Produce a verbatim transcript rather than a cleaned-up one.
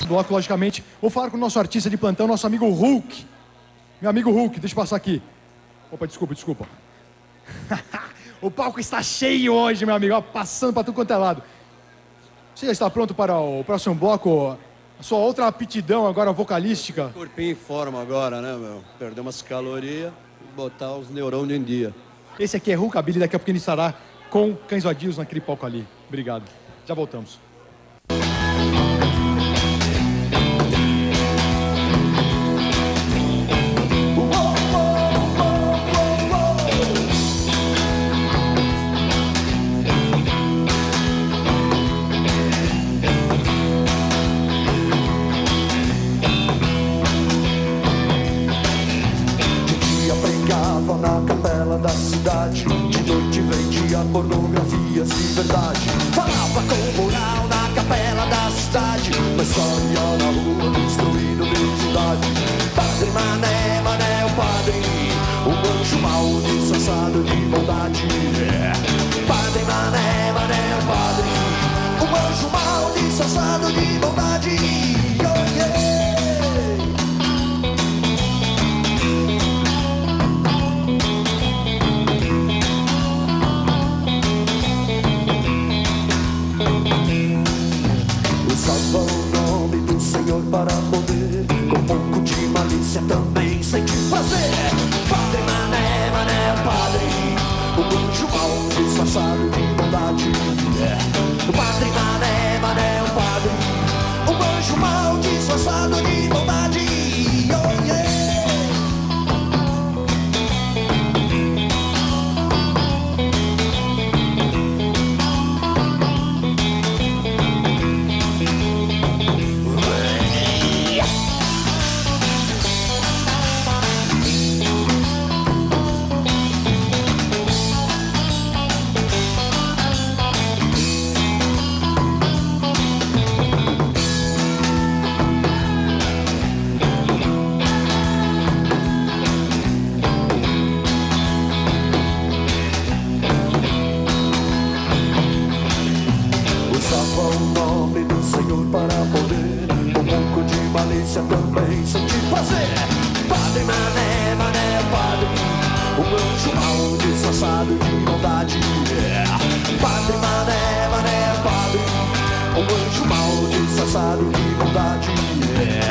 bloco, logicamente, vou falar com o nosso artista de plantão, nosso amigo Hulk. Meu amigo Hulk, deixa eu passar aqui. Opa, desculpa, desculpa. O palco está cheio hoje, meu amigo, ó, passando para tudo quanto é lado. Você já está pronto para o próximo bloco? A sua outra aptidão agora vocalística? Corpinho em forma agora, né, meu? Perder umas calorias e botar os neurônios em dia. Esse aqui é Hulkabilly, daqui a pouco ele estará com Cães Vadios naquele palco ali. Obrigado. Já voltamos. Na capela da cidade, de noite vendia pornografias de verdade. Falava com moral na capela da cidade, mas saía na rua destruindo virgindade. Padre Mané, Mané o padre, um anjo mau disfarçado de bondade. Padre Mané, Mané o padre, um anjo mau disfarçado de bondade. Oh, yeah. Usava o nome do Senhor para poder, com um pouco de malícia também sei te fazer. Padre Mané, Mané o padre, um anjo mau disfarçado de bondade. O Padre Mané, Mané o padre, um anjo mau disfarçado de bondade. Oh, yeah. Também sei te fazer. Padre Mané, Mané o padre, um anjo mau disfarçado de bondade. Padre Mané, Mané o padre, um anjo mau disfarçado de bondade.